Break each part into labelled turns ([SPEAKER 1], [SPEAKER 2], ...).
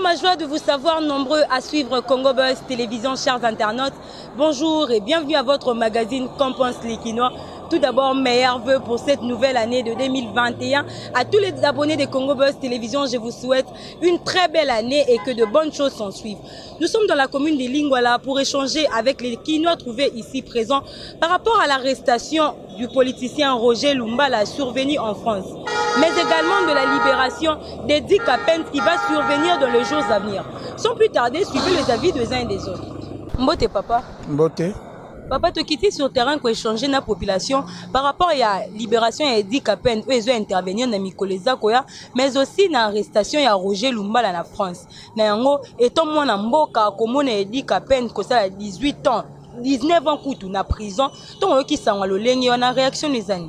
[SPEAKER 1] ma joie de vous savoir nombreux à suivre Congo Buzz Télévision, chers internautes. Bonjour et bienvenue à votre magazine Qu'en pense les Kinois. Tout d'abord, meilleurs vœux pour cette nouvelle année de 2021. À tous les abonnés de Congo Buzz Télévision, je vous souhaite une très belle année et que de bonnes choses s'en suivent. Nous sommes dans la commune de Lingwala pour échanger avec les Kinois trouvés ici présents par rapport à l'arrestation du politicien Roger Lumbala survenu en France, mais également de la libération d'Edi Kapend qui va survenir dans les jours à venir. Sans plus tarder, suivez les avis des uns et des autres. Mbote papa.
[SPEAKER 2] Mbote.
[SPEAKER 1] Papa, tu quittes sur le terrain pour échanger la population par rapport à la libération d'Edi Kapend, où ils ont intervenu dans Mikoleza Koya, mais aussi dans l'arrestation de Roger Lumbala en France. Nango, étant moi en Mboka, comme on a Edi Kapend, que ça a 18 ans, 19 ans koutou na prison, ton qui s'en va le lengi, on a réaction les années.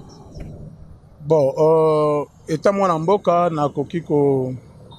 [SPEAKER 2] Bon, étant moi en Mboka, na kokiko,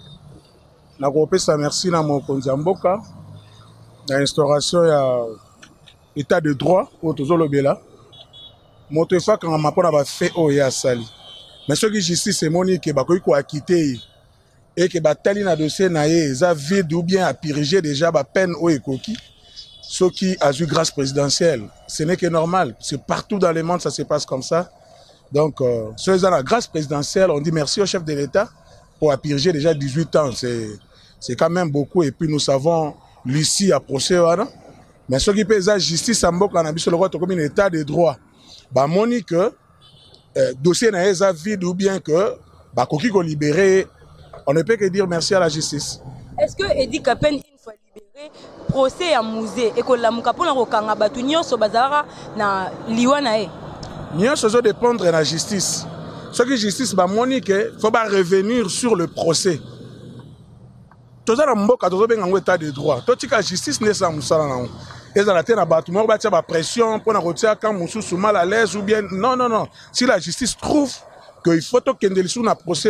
[SPEAKER 2] na kopesa merci na mokonzi Mboka, na instauration ya état de droit au tozolobela moto fa quand ma pona ba fait o ya sali mais ce qui justice c'est monique ba ko acquitter et que ba tali na dossier na ye za vide ou bien à purger déjà ba peine o ekoki ce qui a eu grâce présidentielle ce n'est que normal, c'est partout dans le monde ça se passe comme ça. Donc ceux dans la grâce présidentielle on dit merci au chef de l'État pour purger déjà 18 ans, c'est quand même beaucoup. Et puis nous savons Lucie a procès voilà. Mais ce qui peut être justice à Mboka, on a vu sur le roi comme un état de droit. Bah, moni que dossier n'a pas vide ou bien que bah koki ko libéré, on ne peut que dire merci à la justice.
[SPEAKER 1] Est-ce que Edi Kapend une fois libéré, procès à musée et que la mukapona ko kanga batu nyonso bazara na liwana e?
[SPEAKER 2] Nyonso zo dépendre de la justice. Ce qui justice bah moni que faut pas revenir sur le procès. Tous les Mboka tous les état de droit. Tout la justice n'est pas musala na. Et dans la terre, il y a pression pour retirer quand Moussou sous mal à l'aise ou bien. Non, non, non. Si la justice trouve qu'il faut que le procès,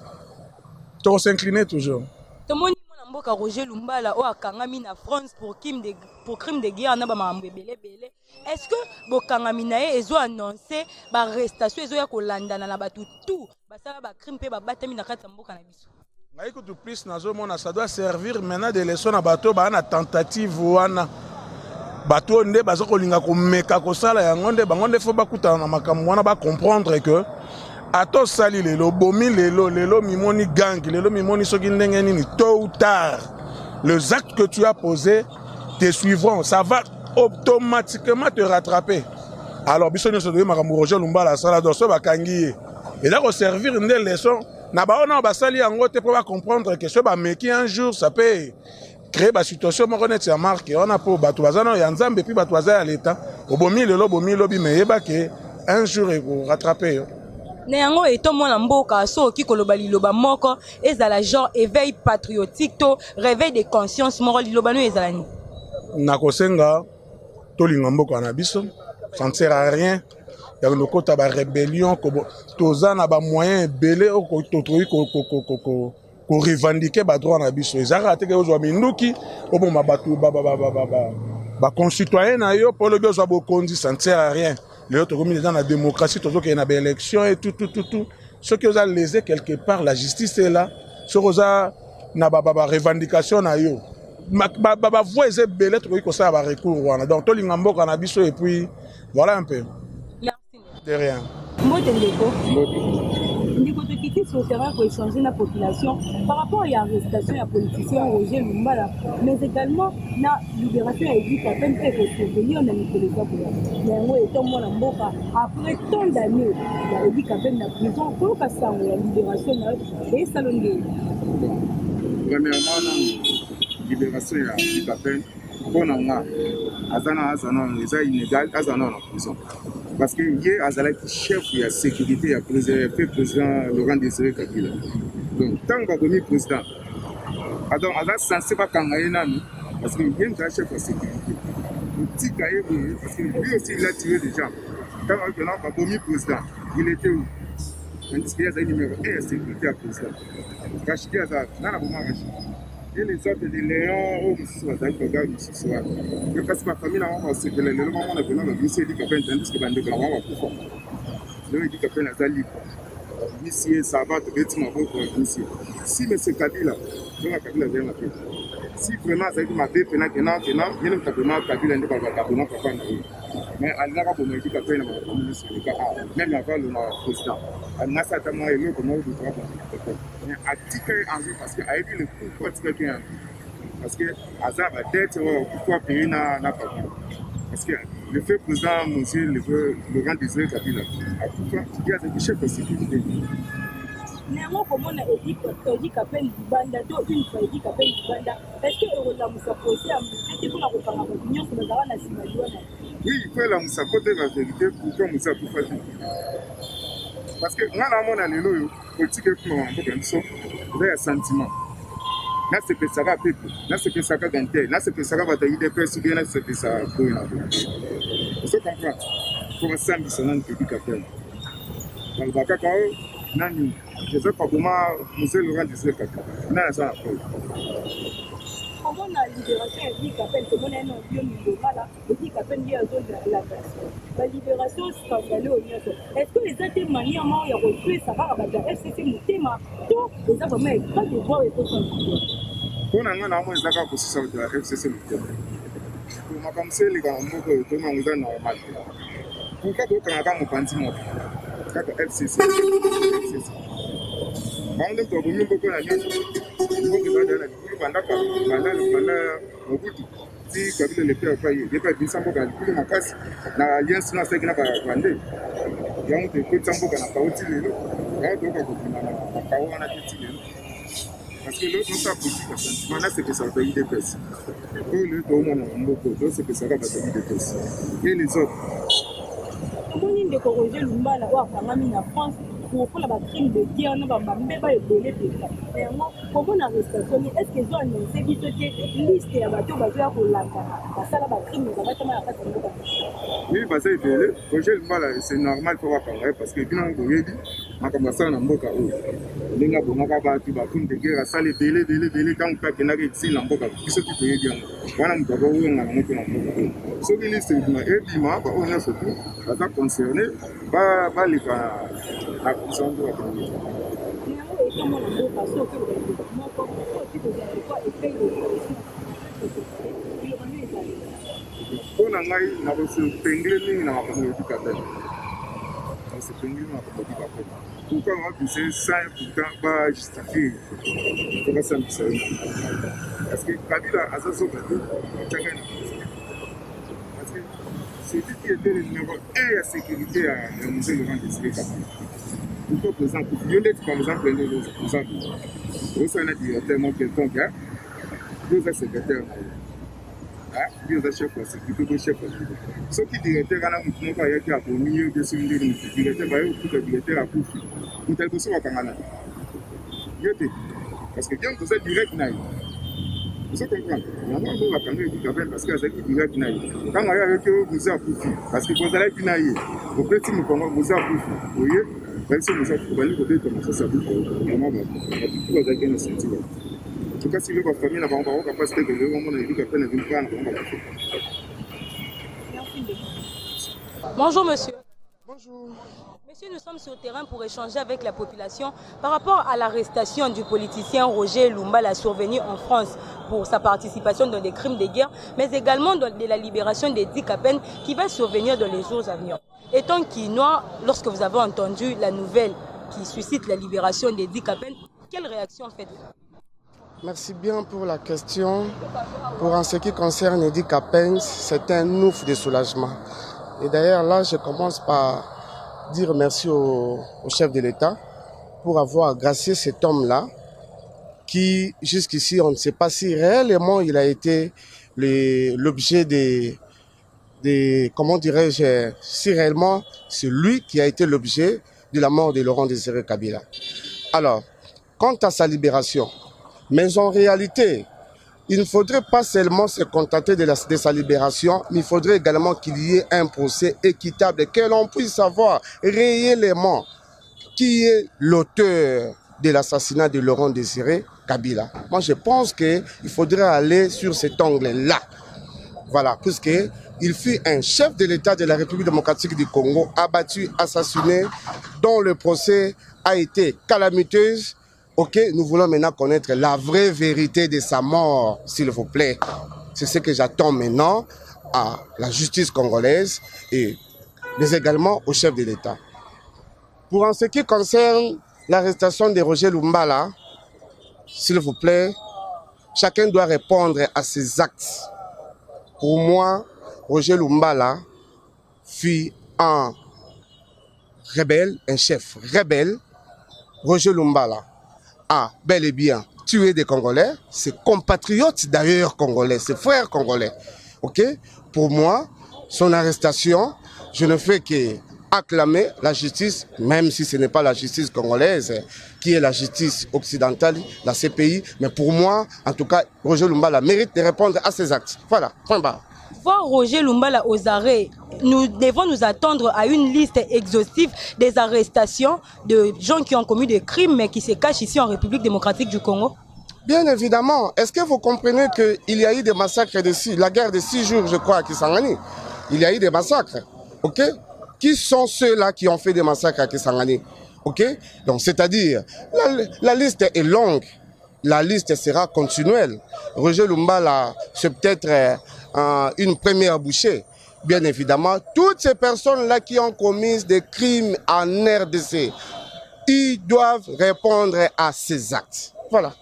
[SPEAKER 2] tu vas s'incliner toujours.
[SPEAKER 1] Roger Lumbala ou Kangami na France pour crime de guerre na ba mambebele bele. Est-ce que bo Kangami na ezo annoncé ba arrestation ezo ya kolanda na batu tout ba sala ba crime pe ba batami na kati mboka na biso?
[SPEAKER 2] Écoute plus ça doit servir maintenant de leçon à bateau ba na tentative wana. Bateau nde bazo kolinga ko meka ko sala yango nde bango nde faut bakuta na makambo wana ba comprendre que ato sali lelo bomi lelo mimoni gang lelo mimoni soki ndenge nini tôt ou tard les actes que tu as posés te suivront, ça va automatiquement te rattraper. Alors biso nyoso de makambo Roger Lumbala sala doso bakangi et là ko servir nde leçon na ba ona ba sali yango te pour comprendre que ce ba meki un jour ça peut créer la situation reconnaître sa marque on a pour bato bazana ya nzambe puis bato bazaya l'état obomi lobi mais que un jour il faut rattraper
[SPEAKER 1] Néango eto mwana mboka so ki koloba liloba moko ezala genre éveil patriotique to réveil de conscience moko liloba no ezala ni
[SPEAKER 2] na kosenga to linga mboka na biso ça ne sert à rien ya no kota ba rébellion ko tozana ba moyen belé o ko totroyi ko revendiquer ba droit na biso ezaka te ke ozwa minduki oboma batu ba concitoyen na yo pour le besoin bokondi ça ne sert à rien. Les autres communes dans la démocratie toujours qu'il y a une élection et tout ce qui vous a lésé quelque part la justice est là ce qui vous a na revendication na yo ba voix est belé trop que ça va recours wana donc to lingambo kana biso et puis voilà un peu.
[SPEAKER 1] Merci
[SPEAKER 2] De rien.
[SPEAKER 1] Ndiko te quitter sur le terrain pour échanger la population par rapport à l'arrestation de la politicien Roger Lumbala, mais également la libération d'Edi Kapend pour survenir dans Mikoleza Koya. Mais étant moi en Mboka, après tant d'années, Edi Kapend na prison, pour que ça la libération et salonné.
[SPEAKER 3] Premièrement, la libération d'Edi Kapend, pour nous, Azana, les a inégal, Azana en prison. Parce que hier, Azala est chef de la sécurité, a fait président Laurent Désiré Kabila. Donc, tant que le président, alors Azala censé pas Kangaïna, parce qu'il vient de chef de la sécurité. Le petit Kaye, parce que lui aussi, il a tiré des gens. Tant que le président, il était où? Tandis qu'il y a un numéro 1 de sécurité à président. Kachiki Azala, n'a pas marché. Et les autres, les Léons, aussi, mais parce que ma famille, c'est que le moment où on a besoin de lycée, il dit qu'il y a un disque de grand, on va tout faire. Donc, il dit qu'il y a un libre. Ici, ça va te mettre ma boîte pour ici. Si M. Kabila, donc Kabila azali mabe si vraiment azalaki mabe pena kena yene mutabema Kabila nde bakabema papa na ye mais alingaka bomekika mpe na makambo nyonso eleka même avant le président alingasi ata mwa eloko moko dutra mais atika ye envie parce que ayebi le pourquoi atikaki ye parce que aza badete oyo pourquoi payer na Kabila parce que le fait président monsieur Laurent Désiré Kabila akufa ye azalaki chef de sécurité
[SPEAKER 1] néanmoins komona Edi Kapel libanda to une fois Edi Kapel libanda est-ce que ozalamusa procès amute mpona kokanga bato nyonso bazala na nsima liwana
[SPEAKER 3] oui il faut elamusa kote la vérité pourquoi mosi akufa te parce que nga namona lelo oyo politike ekuma na mboka biso eza ya sentiment nasepesaka pepe nasepesaka gantel nasepesaka bato ya UDPS ubie nasepesa boye na boye ozo comprendre po basambisa nani Edi Kapel baloba kaka oyo nani eza pakoma monsieur Laurent Désiré Kabila nani aza na pole
[SPEAKER 1] komona libération ya Edi Kapel komona eno bio milomala Edi Kapel nde azozala balibération scandaleux nyonso est-ce que eza te manière moko ya kokwesa kaka bato ya FCC motema to eza vraiment epa de droit ekosantite
[SPEAKER 3] mpo na nga na mo eza kaka kosisa bato ya FCC motema makambo so eleka na mboka oyo tomango eza normal te pourka tokangaka mopanzi moko kaka FCC bango nde tokomi mboko na nyonso mboka ezala bandaka banda mobutu ti Kabila lepe apai ye pa ebimisa mboka ya likulu makasi na alliance no asalaki na bande yango tokotisa mboka na kao ti lelo yango toyoka kobima na kao wana te ti lelo parce que lelo tosala politique ya sentiment nasepesaka bato ya UDPS oyo lelo toomona na mboka tosepesaka bato ya UDPS et les autres
[SPEAKER 1] omoni ndeko Roger Lumbala oyo akangami na France pour la crime de guerre na bambeba ebele pesa yango komona arrestation est-ce que ezo annonce biso te liste ya bato bazoya kolanda basala bacrime babatama na kati ya mboka
[SPEAKER 3] oui baza ebele Roger Lumbala c'est normal po bakanga ye parce que bino boyebi makambo asala na mboka oyo ndenge abongaka bato bacrime de guerre asala ebele ntango mpe akendaka exil na mboka biso ti toyebi yango wana moto akowenga nango mpe na mboka oyo soki liste ebima baoyo nyonso tu baza concerné baleka na prison de la communauté. Pour ngai na kosepengele mingi na makambo ya Edi Kapel kosepengele na makambo ya Edi Kapel pourquoi on va pousser ça pourtant bajustifier po basambisa yo parce que Kabila aza soka te tiaka na parce que c'est lui qui était le numéro 1 ya sécurité ya monsieur Laurent Désiré Kabila pourquoi président Kofi yo ndeti par exemple nde président osala directeur mo quelqu'un qui oza secrétaire lui oza chef ya sécurité to chef ya sécurité soki directeur wana motu moko ayaki abomi ye obe soki ndeni motu directeur baye okuta directeur akufi moto aliboso bakangana yo te parce que bien toza direct na ye ozo comprendre yango mpo bakanga Edi Kapel parce que azalaki direct na ye ntango ayo ayoki oyo mozu akufi parce que bozalaki na ye opesi mokongo mozu akufi oye babiso mozu akufi bali kobeta mosusu akufi vraiment batutu bazalaki na sentiment en tout cas si le famille na bango bakoka mpasi te kende omona Edi Kapel na bino mpana bango bakafi.
[SPEAKER 1] Bonjour monsieur.
[SPEAKER 2] Bonjour.
[SPEAKER 1] Monsieur, nous sommes sur le terrain pour échanger avec la population par rapport à l'arrestation du politicien Roger Lumbala survenu en France pour sa participation dans des crimes de guerre, mais également de la libération d'Edi Kapel qui va survenir dans les jours à venir. Étant quinois, lorsque vous avez entendu la nouvelle qui suscite la libération d'Edi Kapel, quelle réaction faites-vous?
[SPEAKER 4] Merci bien pour la question. Pour en ce qui concerne Edi Kapel, c'est un ouf de soulagement. Et d'ailleurs, là, je commence par dire merci au chef de l'État pour avoir gracié cet homme-là qui, jusqu'ici, on ne sait pas si réellement il a été l'objet des comment dirais-je, si réellement c'est lui qui a été l'objet de la mort de Laurent Désiré Kabila. Alors, quant à sa libération, mais en réalité, il ne faudrait pas seulement se contenter de sa libération, mais il faudrait également qu'il y ait un procès équitable, que l'on puisse savoir réellement qui est l'auteur de l'assassinat de Laurent Désiré Kabila. Moi, je pense qu'il faudrait aller sur cet angle-là. Voilà, puisqu'il fut un chef de l'État de la République démocratique du Congo, abattu, assassiné, dont le procès a été calamiteux. Ok, nous voulons maintenant connaître la vraie vérité de sa mort, s'il vous plaît. C'est ce que j'attends maintenant à la justice congolaise mais également au chef de l'État. Pour en ce qui concerne l'arrestation de Roger Lumbala, s'il vous plaît, chacun doit répondre à ses actes. Pour moi, Roger Lumbala fut un rebelle, un chef rebelle. Roger Lumbala a bel et bien tué des Congolais, ses compatriotes d'ailleurs congolais, ses frères congolais. Ok? Pour moi, son arrestation, je ne fais que acclamer la justice, même si ce n'est pas la justice congolaise, qui est la justice occidentale, la CPI. Mais pour moi, en tout cas, Roger Lumbala mérite de répondre à ses actes. Voilà, point barre.
[SPEAKER 1] Voir Roger Lumbala aux arrêts, nous devons nous attendre à une liste exhaustive des arrestations de gens qui ont commis des crimes mais qui se cachent ici en République démocratique du Congo?
[SPEAKER 4] Bien évidemment. Est-ce que vous comprenez qu'il y a eu des massacres la guerre de 6 jours, je crois, à Kisangani? Il y a eu des massacres. Ok? Qui sont ceux-là qui ont fait des massacres à Kisangani? Ok? Donc, c'est-à-dire, la liste est longue. La liste sera continuelle. Roger Lumbala, c'est peut-être une première bouchée. Bien évidemment, toutes ces personnes-là qui ont commis des crimes en RDC, ils doivent répondre à ces actes. Voilà.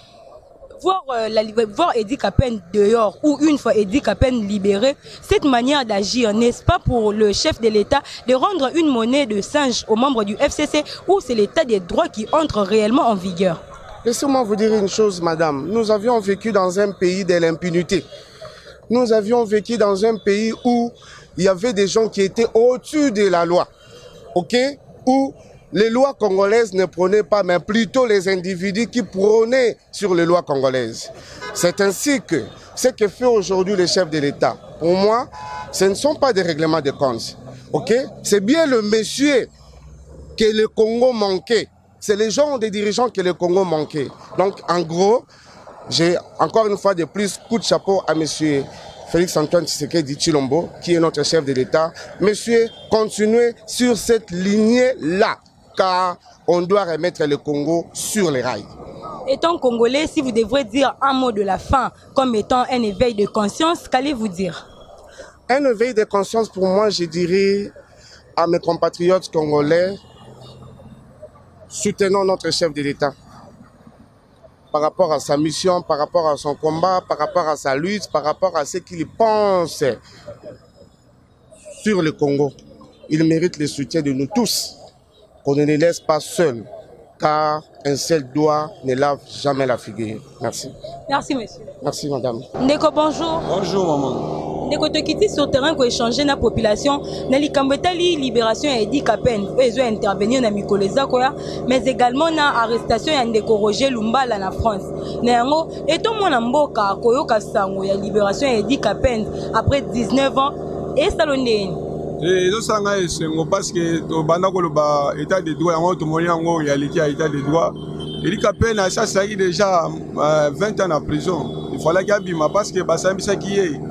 [SPEAKER 1] Voir Edi Kapen dehors ou une fois Edi Kapen libéré, cette manière d'agir, n'est-ce pas pour le chef de l'État de rendre une monnaie de singe aux membres du FCC ou c'est l'État des droits qui entre réellement en vigueur?
[SPEAKER 4] Laissez-moi vous dire une chose, madame. Nous avions vécu dans un pays de l'impunité. Nous avions vécu dans un pays où il y avait des gens qui étaient au-dessus de la loi. Ok? Où les lois congolaises ne prenaient pas, mais plutôt les individus qui prônaient sur les lois congolaises. C'est ainsi que ce que fait aujourd'hui le chef de l'État, pour moi, ce ne sont pas des règlements de compte. Ok? C'est bien le monsieur que le Congo manquait. C'est les gens des dirigeants que le Congo manquait. Donc, en gros, j'ai encore une fois de plus coup de chapeau à monsieur Félix-Antoine Tshisekedi Tshilombo, qui est notre chef de l'État. Monsieur, continuez sur cette lignée-là, car on doit remettre le Congo sur les rails.
[SPEAKER 1] Étant congolais, si vous devrez dire un mot de la fin comme étant un éveil de conscience, qu'allez-vous dire?
[SPEAKER 4] Un éveil de conscience pour moi, je dirais à mes compatriotes congolais, soutenons notre chef de l'État par rapport à sa mission, par rapport à son combat, par rapport à sa lutte, par rapport à ce qu'il pense sur le Congo. Il mérite le soutien de nous tous, qu'on ne les laisse pas seuls, car un seul doigt ne lave jamais la figure. Merci.
[SPEAKER 1] Merci, monsieur.
[SPEAKER 4] Merci, madame.
[SPEAKER 1] Ndeko, bonjour.
[SPEAKER 5] Bonjour, maman.
[SPEAKER 1] Ndeko, tu quittes sur le terrain pour échanger la population. Dans la libération de Edi Kapen, ils ont intervenu dans Mikoleza, mais également dans l'arrestation de Ndeko Roger Lumbala en France. Néango, et tout le monde en boka, koyoka sango, la libération de Edi Kapen après 19 ans, et salonné.
[SPEAKER 5] Et nous sommes parce que le état de droit, il y a l'état de droit. Edi Kapen, ça s'agit déjà 20 ans en prison. Il fallait qu'il y ait parce que ça qui est.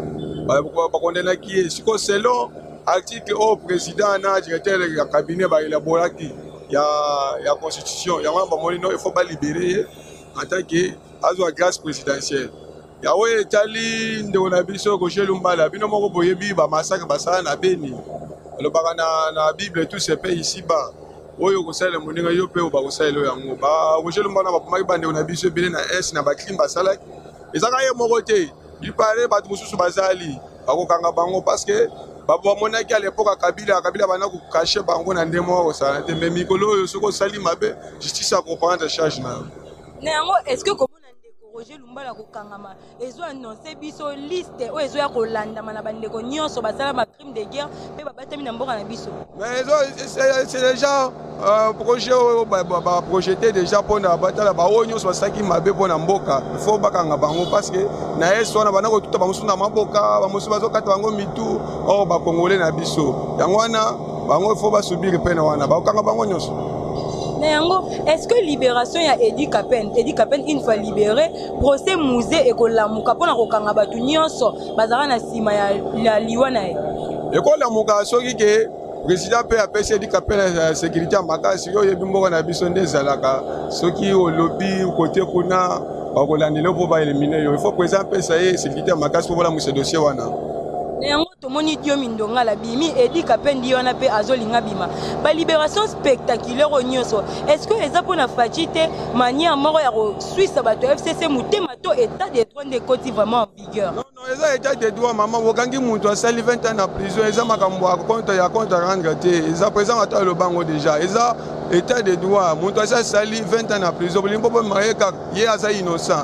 [SPEAKER 5] Selon l'article au président, directeur du cabinet, il y a la constitution. Il faut pas libérer en tant que grâce présidentielle. Il y a Itali, Roger Lumbala, massacre na Beni. La Bible, tous ces pays ici-bas. Oyo kosala moninga yo pe obakosala lo yango ba Roger Lumbala ba bande na biso bele na S na ba crime basala ezaka ye moko te il paraît ba mususu bazali bakokanga bango parce que babo monaki à l'époque Kabila bana ko cacher bango na ndemo ko sala te mais mikolo yo soko sali mabe justice a comprendre charge na
[SPEAKER 1] néanmo est-ce que comme Roger Lumbala kokangama ezo annoncer biso liste o ezo ya kolanda mana bandeko nyonso basala ma crime de guerre pe babatami na mboka na biso
[SPEAKER 5] mais c'est déjà projet projeté déjà pour na batala ba o nyonso basaki mabe pour na mboka il faut bakanga bango parce que na eso na bana ko tuta bamusu na maboka bamusu bazokata bango mitu o ba congolais na biso yango wana bango il faut ba subir pe na wana ba okanga bango nyonso.
[SPEAKER 1] Est-ce que libération ya Edi Kapen une fois libéré, procès musée et kolamuka pona kokanga batu nyonso bazara na sima ya liwa na e.
[SPEAKER 5] Et kolamuka soki ke président peut appeler Edi Kapel la sécurité à makasi yo yebi mboka na biso nde zalaka soki au lobby côté kuna bakolandela po ba éliminer yo il faut président peut ça sécurité à makasi pour la monsieur dossier wana.
[SPEAKER 1] Néanmoins, tout le monde dit que la bimi et dit qu'apendi on a fait azolinga bima. Ba libération spectaculaire au nyoso. Est-ce que les apona fatite manière mort ya Suisse bato FCC mutemato état des droits de côté vraiment en vigueur.
[SPEAKER 5] Non non, les état des droits maman wokangi muto sali 20 ans en prison, les makambo compte ya compte rendre te. Les présent ata le bango déjà. Les état des droits muto sali 20 ans en prison. Limpo po maeka ye asa innocent.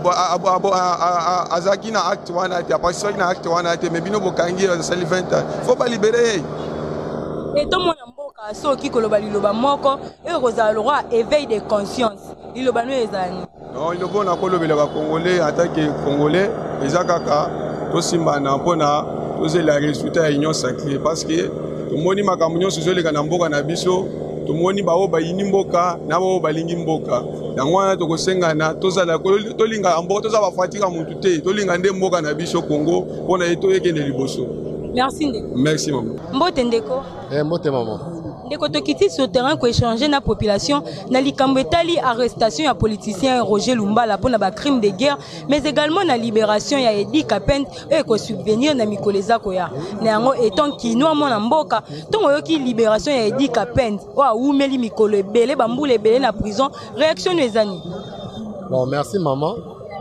[SPEAKER 5] Azaki na acte wana te parce que na acte wana te mais bino bokangi sali 20 ans. Faut pas libérer.
[SPEAKER 1] Et tout le monde mboka soki koloba liloba moko et rosa le roi éveil de conscience. Liloba no ezani.
[SPEAKER 5] Non, il est bon à kolobela ba congolais en tant que congolais, ezakaka to simba na pona to la résultat union sacrée parce que to moni makambo nyonso zoleka na mboka na biso to moni bawo bayini mboka na bawo balingi mboka. Yango wana to kosengana tozala to linga mboka to za ba fatika mutu te to linga nde mboka na biso Congo pona eto yekende liboso.
[SPEAKER 1] Merci Ndeko.
[SPEAKER 5] Merci maman.
[SPEAKER 1] Mbote Ndeko.
[SPEAKER 4] Mbote maman.
[SPEAKER 1] Ndeko tokiti sur terrain ko échanger na population na likambo etali arrestation ya politicien Roger Lumbala pour na crime de guerre mais également na libération ya Edi Kapel et ko subvenir na mikoleza ko ya. Nango étant kinoa mona mboka tongo yoki libération ya Edi Kapel wa umeli mikolo ebele bambule ebele na prison réaction ezani.
[SPEAKER 4] Bon merci maman.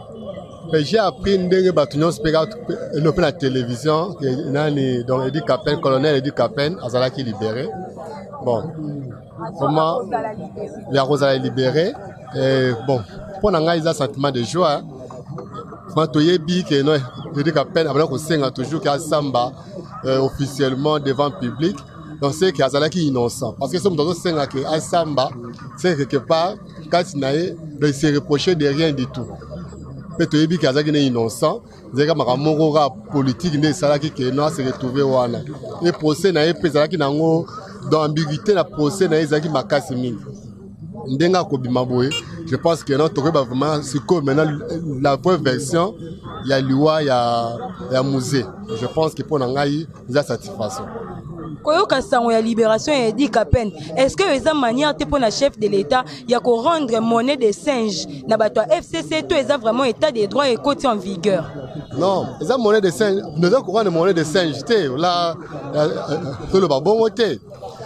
[SPEAKER 4] J'ai appris ndenge batunyo spectacle no la télévision que nani donc Edi Kapel colonel Edi Kapel azalaki libéré. Bon, comment la Rose a libéré. Bon, pour n'engager un sentiment de joie, quand il y a dit que non, Edi Kapel avant qu'on s'engager toujours qu'à Samba officiellement devant le public, donc c'est qu'il y a qui innocent. Parce que si on doit s'engager à Samba, c'est quelque part quand il n'aille de se reprocher de rien du tout. Mais tu as dit qu'il y a qui innocent. C'est comme un morora politique ne salaki que non se retrouver wana. Et procès n'a pas salaki nango dans ambiguïté la procès n'a ezaki makasi mingi. Ndenga ko bimaboye. Je pense que non tu vas vraiment c'est comme maintenant la vraie version il y a loi il y a musée. Je pense que pour nangai il y a satisfaction.
[SPEAKER 1] Koyoka sango ya libération ya Edi Kapel. Est-ce que eza manière te pour na chef de l'état ya ko rendre monnaie de singe na bato FCC to eza vraiment état des droits et côté en vigueur?
[SPEAKER 4] Non, eza monnaie de singe, nous avons courant de monnaie de singe te là tout le bon côté.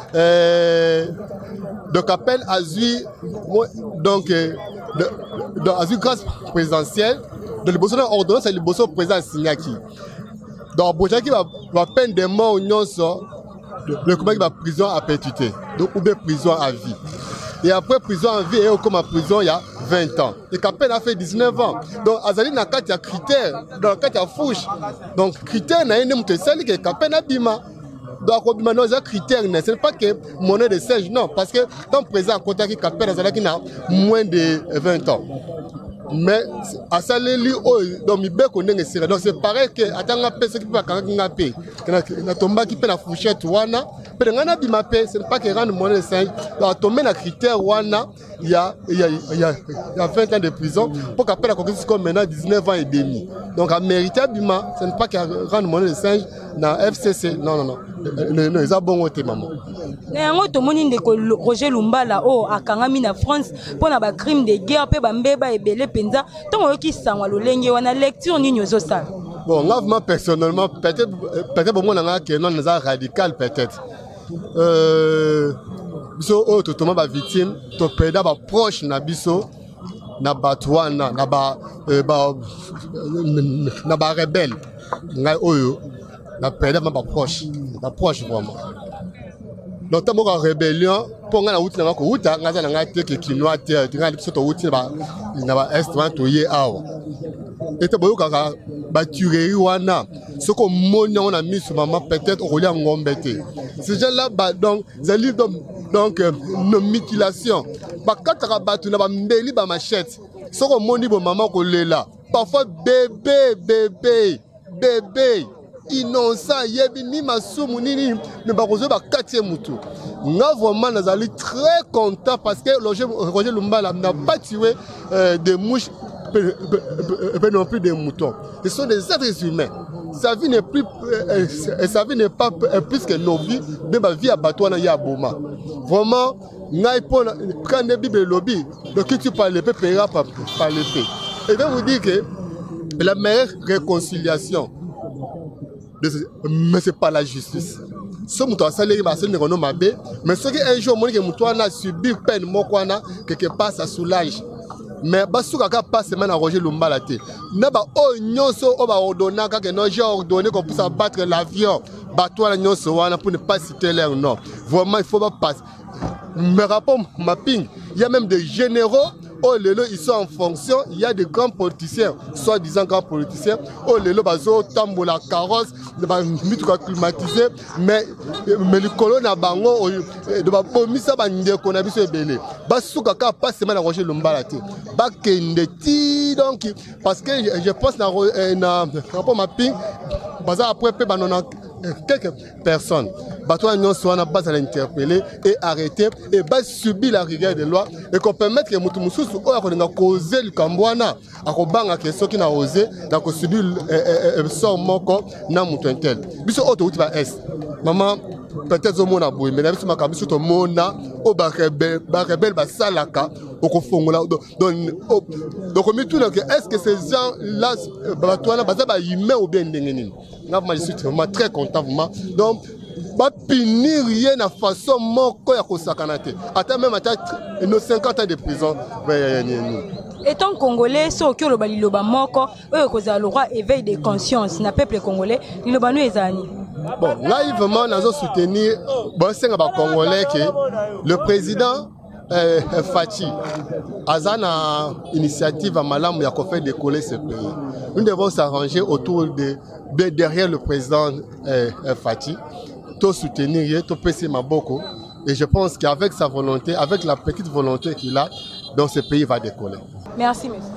[SPEAKER 4] Donc Kapel a eu donc a eu grâce présidentielle de le ordonnance c'est le bosso président Signaki. Donc Bojaki va peine de mort nyonso le combat qui va prison à perpétuité. Donc ou bien prison à vie. Et après prison à vie et comme à prison il y a 20 ans. Et Kapel a fait 19 ans. Donc Azali n'a qu'à critère, dans le cas il y a fouche. Donc critère n'a rien de celle que Kapel a bima. Donc maintenant il y a critère, ce n'est pas que monnaie de singe non parce que tant présent à côté qui Kapel Azali n'a moins de 20 ans. Mais à ça les donc c'est pareil que atanga pesa qui peut kanga payer na tomba qui peut la fourchette wana peut ngana bima payer c'est pas que rendre monnaie 5 donc tomber na critère wana il y a 20 ans de prison pour qu'après la conquête comme maintenant 19 ans et demi donc à mériter bima ce n'est pas que rendre monnaie 5 dans FCC non ils a bon côté maman
[SPEAKER 1] Néanmoins, tout le monde dit Roger Lumbala akangami na France pour na crime de guerre pe bambeba ebele penza tant qui sangwa lolenge wana lecture ni nyozo ça.
[SPEAKER 4] Bon, moi personnellement peut-être bon on que non les radical peut-être. Biso tout le monde va victime, to peda ba proche na biso na batwana na ba rebelle. Ngai oyo na peda ba proche vraiment. Donc tant que rébellion pour nga na wuti na ko wuta ngaza na ngate ke kinwa te nga biso to wuti na ba est wan to ye awa et te boyoka ba tuerie wana soko moni on a mis sur maman peut-être au lieu ngombete ces gens là donc zali donc no mutilation ba kataka batu na ba mbeli ba machette soko moni bo maman ko lela parfois bébé innocent yebi mi masumu nini mais ba kozo ba katie mutu nga vraiment nazali très content parce que Roger Lumbala n'a pas tué des mouches non plus des moutons. Ce sont des êtres humains. sa vie n'est plus sa vie n'est pas plus que nos vies, mais ma vie à Batouana Yaboma. Vraiment, quand les Bible lobby, de qui tu parles l'épée paiera par l'épée. Et je vais vous dire que la meilleure réconciliation, mais ce n'est pas la justice. Ce que tu salaire mais ce qui un jour tu as subi peine, quelque part ça soulage. Mais Basouka passe semaine à Roger Lumbala. Naba o nyonso o ba ordonna ka que non j'ai ordonné qu'on puisse abattre l'avion. Bateau la nyonso wana pour ne pas citer leur nom. Vraiment il faut pas passer. Mais rapport mapping, il y a même des généraux. Oh lelo ils sont en fonction, il y a des grands politiciens, soi-disant grands politiciens. Oh lelo bazo tambo la carrosse, ba mituka climatisé, mais le colon na bango de ba pomisa ba ndeko na biso ebele. Ba suka ka pas semaine na Roger Lumbala te. Ba kende ti donc parce que je pense na rapport mapping baza après pe banona quelques personnes. Bateau à Nyonsoana base à l'interpeller et arrêter et bas subir la rigueur des lois et qu'on permette que Moutoumousou a causé le Cambouana à Robanga qui est ce qui n'a osé donc subir le sort moko na Moutouentel. Biso auto va est. Maman peut-être au monde a boué mais la biso makabiso to mona au barebel basalaka au kofongola donc on tout est-ce que ces gens là Batouana bazaba humain ou bien ndengeni. Je suis vraiment très content donc pas punir rien à façon moko ya kosakanate ata même ata nos 50 ans de prison.
[SPEAKER 1] Étant congolais so ki loba liloba moko oyo kozala le roi éveil de conscience na peuple congolais liloba no ezani
[SPEAKER 4] bon là vraiment nazo soutenir bon senga ba congolais que le président Fachi Azana initiative à Malam ya ko faire décoller ce pays. Nous devons s'arranger autour de derrière le président Fachi. Tout soutenir, tout passer Maboko. Et je pense qu'avec sa volonté, avec la petite volonté qu'il a, donc ce pays va décoller.
[SPEAKER 1] Merci, monsieur.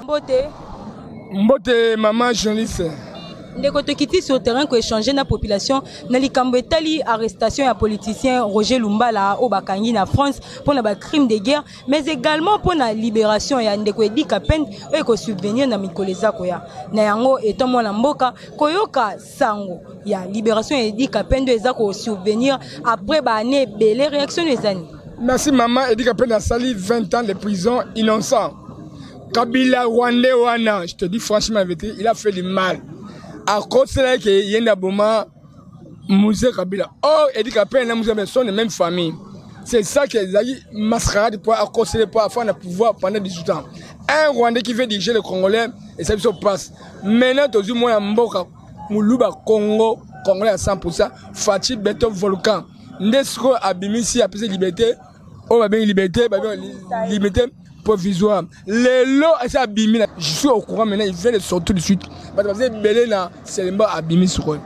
[SPEAKER 6] Mbote, maman journaliste.
[SPEAKER 1] Ndeko tokiti sur le terrain ko échanger na population na likambo etali arrestation ya politicien Roger Lumbala au bakangi na France pour na ba crime de guerre mais également pour la libération ya ndeko Edi Kapende et ko subvenir na mikoleza ko ya na yango etant mwana mboka koyoka sango ya libération ya Edi Kapende eza ko subvenir après ba année belé réaction les années.
[SPEAKER 6] Merci maman. Edi Kapende a sali 20 ans de prison innocent. Kabila Rwandais wana, je te dis franchement il a fait du mal. À cause de que Yenda Boma, Mouzé Kabila, oh, Edi Kapende, nous sommes de même famille. C'est ça qui est mascarade pour accoster pour avoir le pouvoir pendant 18 ans. Un Rwandais qui veut diriger le Congolais, et ça se passe. Maintenant, tout le monde a Mboka, Moulouba Congo, Congolais à 100%, Fatih Beto Volcan. Nesco Abimisi a pris liberté, oh, bien liberté, liberté provisoire. Les lots, je suis au courant maintenant, il vient de sortir tout de suite. Parce que Belé là, c'est le mot abîmé sur eux.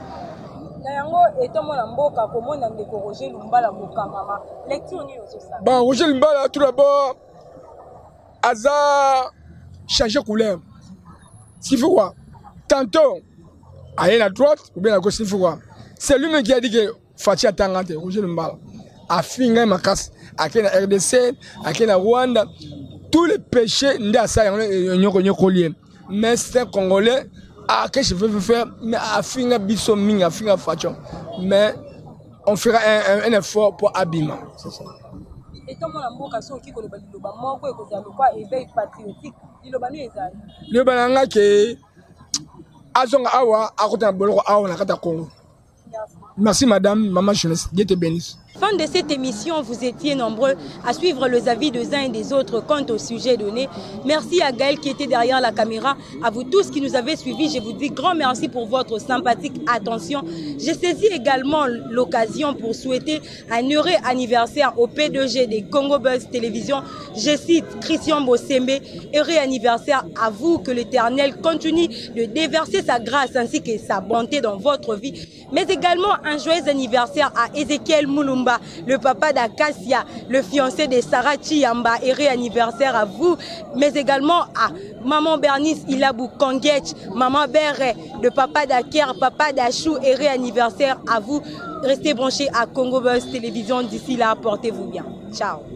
[SPEAKER 6] Bon, Roger Lumbala, tout d'abord, Aza changé couleur. Ce qu'il faut quoi? Tantôt, aller à droite ou bien à gauche, il faut quoi? C'est lui-même qui a dit que Fatia Tangante, Roger Lumbala, a fini ma casse, à la RDC, à la Rwanda. Tous les péchés, mais c'est un Congolais, que je veux faire, mais à finir biso ming, à finir façon. Mais on fera un effort pour Abima. C'est ça.
[SPEAKER 1] Et comment la mboka so ki ko le baliloba moko ko za lokwa éveil patriotique liloba no ezali.
[SPEAKER 6] Le balanga ke azonga awa akota boloko awa na kata Congo. Merci madame, maman jeunesse, Dieu te bénisse.
[SPEAKER 1] Fin de cette émission, vous étiez nombreux à suivre les avis des uns et des autres quant au sujet donné. Merci à Gaël qui était derrière la caméra. À vous tous qui nous avez suivis, je vous dis grand merci pour votre sympathique attention. J'ai saisi également l'occasion pour souhaiter un heureux anniversaire au P2G des Congo Buzz Télévision. Je cite Christian Bossembe, heureux anniversaire à vous, que l'Éternel continue de déverser sa grâce ainsi que sa bonté dans votre vie. Mais également un joyeux anniversaire à Ezekiel Moulumba, le papa d'Acacia, le fiancé de Sarah Chiyamba, heureux anniversaire à vous, mais également à maman Bernice Ilabou Kongech, maman Berre, le papa d'Aker, papa d'Achou, heureux anniversaire à vous. Restez branchés à Congo Buzz Télévision. D'ici là, portez-vous bien. Ciao.